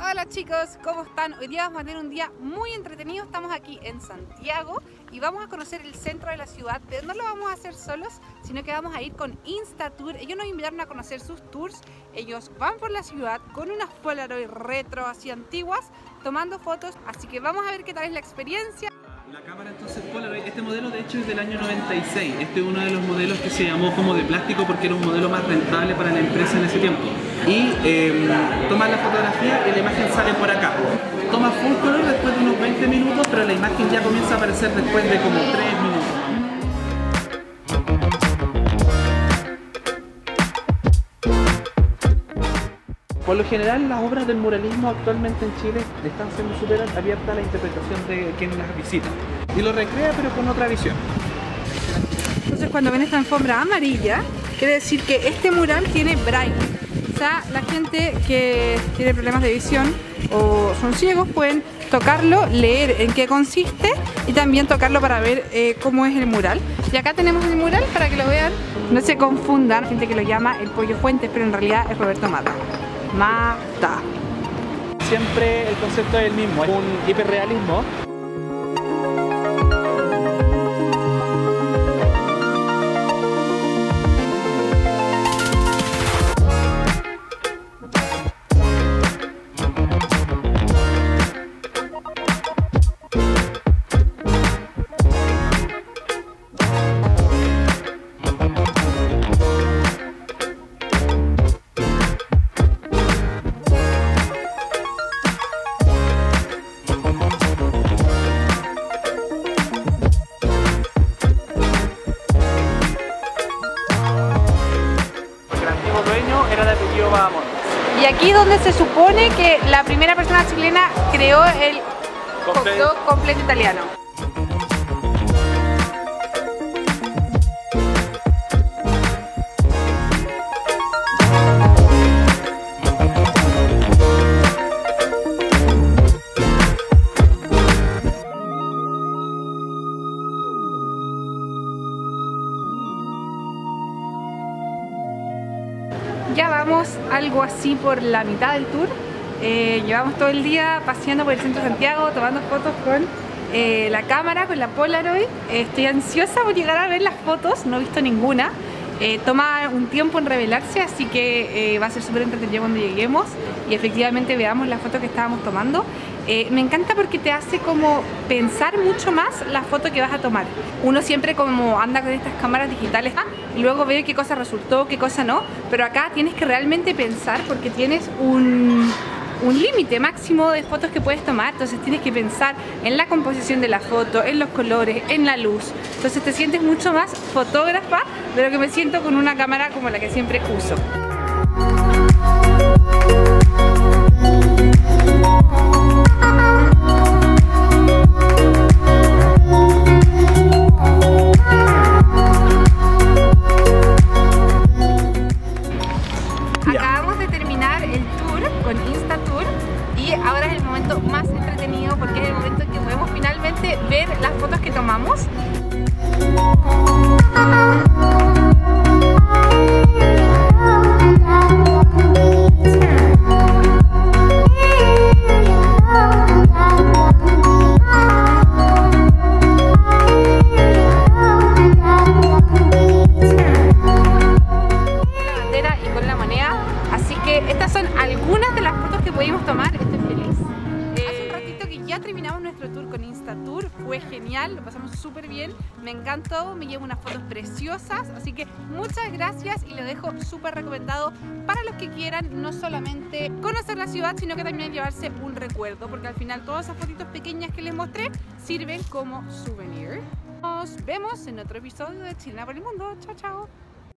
Hola chicos, ¿cómo están? Hoy día vamos a tener un día muy entretenido. Estamos aquí en Santiago y vamos a conocer el centro de la ciudad, pero no lo vamos a hacer solos, sino que vamos a ir con Instatour. Ellos nos invitaron a conocer sus tours. Ellos van por la ciudad con unas Polaroid retro así antiguas, tomando fotos, así que vamos a ver qué tal es la experiencia. La cámara entonces Polaroid, este modelo de hecho es del año 96. Este es uno de los modelos que se llamó como de plástico porque era un modelo más rentable para la empresa en ese tiempo. Y toma la fotografía y la imagen sale por acá. Toma full color después de unos 20 minutos, pero la imagen ya comienza a aparecer después de como 3 minutos. Por lo general, las obras del muralismo actualmente en Chile están siendo súper abiertas a la interpretación de quien las visita. Y lo recrea, pero con otra visión. Entonces cuando ven esta alfombra amarilla, quiere decir que este mural tiene braille. O sea, la gente que tiene problemas de visión o son ciegos pueden tocarlo, leer en qué consiste y también tocarlo para ver cómo es el mural. Y acá tenemos el mural para que lo vean. No se confundan, hay gente que lo llama el Pollo Fuentes, pero en realidad es Roberto Mata. Mata. Siempre el concepto es el mismo, es un hiperrealismo. Era de apellido Bahamontes. Y aquí donde se supone que la primera persona chilena creó el hot dog completo italiano. Ya vamos algo así por la mitad del tour. Llevamos todo el día paseando por el centro de Santiago, tomando fotos con la cámara, con la Polaroid. Estoy ansiosa por llegar a ver las fotos, no he visto ninguna. Toma un tiempo en revelarse, así que va a ser súper entretenido cuando lleguemos y efectivamente veamos las fotos que estábamos tomando. Me encanta porque te hace como pensar mucho más la foto que vas a tomar. Uno siempre como anda con estas cámaras digitales y luego ve qué cosa resultó, qué cosa no, pero acá tienes que realmente pensar porque tienes un límite máximo de fotos que puedes tomar, entonces tienes que pensar en la composición de la foto, en los colores, en la luz, entonces te sientes mucho más fotógrafa de lo que me siento con una cámara como la que siempre uso. Acabamos de terminar el tour con Instatour y ahora es el momento más entretenido porque es el momento en que podemos finalmente ver las fotos que tomamos. Estas son algunas de las fotos que pudimos tomar. Estoy feliz. Hace un ratito que ya terminamos nuestro tour con Instatour. Fue genial, lo pasamos súper bien. Me encantó, me llevo unas fotos preciosas. Así que muchas gracias y lo dejo súper recomendado para los que quieran no solamente conocer la ciudad, sino que también llevarse un recuerdo. Porque al final todas esas fotitos pequeñas que les mostré sirven como souvenir. Nos vemos en otro episodio de Chilena por el Mundo. Chao, chao.